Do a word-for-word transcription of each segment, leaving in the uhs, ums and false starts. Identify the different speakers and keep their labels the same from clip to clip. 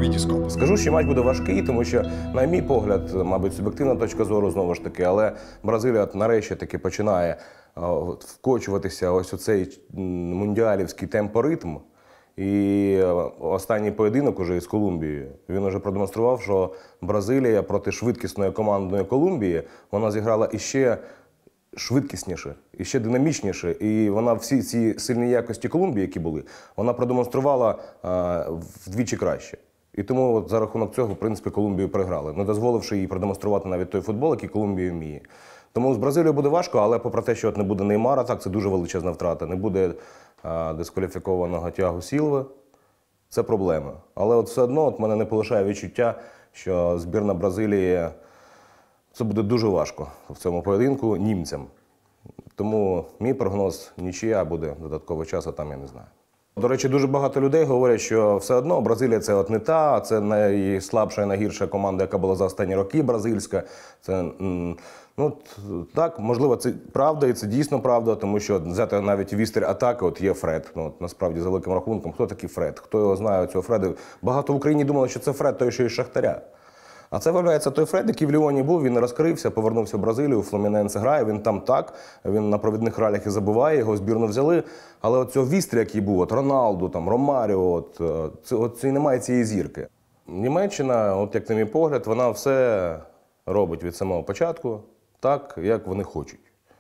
Speaker 1: Вітіскоп.
Speaker 2: Скажу, що матч буде важкий, тому що, на мій погляд, мабуть, суб'єктивна точка зору, знову ж таки, але Бразилія от нарешті таки починає вкочуватися ось у цей мундіалівський темпоритм. І останній поєдинок уже із Колумбією, він вже продемонстрував, що Бразилія проти швидкісної командної Колумбії, вона зіграла іще швидкісніше, іще динамічніше. І вона всі ці сильні якості Колумбії, які були, вона продемонструвала а, вдвічі краще. І тому от за рахунок цього, в принципі, Колумбію приграли, не дозволивши їй продемонструвати навіть той футбол, який Колумбія вміє. Тому з Бразилією буде важко, але попри те, що от не буде Неймара, так, це дуже величезна втрата, не буде а, дискваліфікованого Тіаго Сілви, це проблема. Але от все одно от мене не полишає відчуття, що збірна Бразилії, це буде дуже важко в цьому поєдинку німцям. Тому мій прогноз – нічия, буде додатковий час, а там я не знаю. До речі, дуже багато людей говорять, що все одно Бразилія – це от не та, це найслабша і найгірша команда, яка була за останні роки бразильська. Це, ну, так, можливо, це правда і це дійсно правда, тому що взяти навіть вістер атаки, от є Фред. Ну, от, насправді, за великим рахунком, хто такий Фред? Хто його знає, цього Фреда? Багато в Україні думали, що це Фред, той, що із Шахтаря. А це, виявляється, той Фред, який в Ліоні був, він розкрився, повернувся в Бразилію, у Флуміненсе грає, він там так, він на провідних ролях і забуває, його збірну взяли. Але от цього вістря, який був, от Роналду, там, Ромаріо, от, це, от, це немає цієї зірки. Німеччина, от як на мій погляд, вона все робить від самого початку так, як вони хочуть.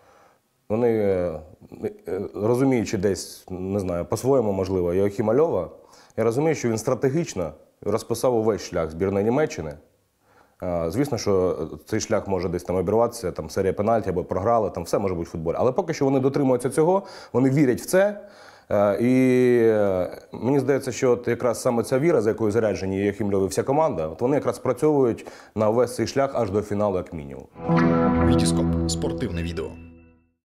Speaker 2: Вони, розуміючи десь, не знаю, по-своєму, можливо, Йоахіма Льова, я розумію, що він стратегічно розписав увесь шлях збірної Німеччини. Звісно, що цей шлях може десь там обірватися, там серія пенальті або програли, там все може бути в футболі. Але поки що вони дотримуються цього, вони вірять в це. І мені здається, що от якраз саме ця віра, за якою заряджені Йоахім Льов і вся команда, от вони якраз працьовують на весь цей шлях аж до фіналу як мінімум.
Speaker 1: Вітіскоп. Спортивне відео.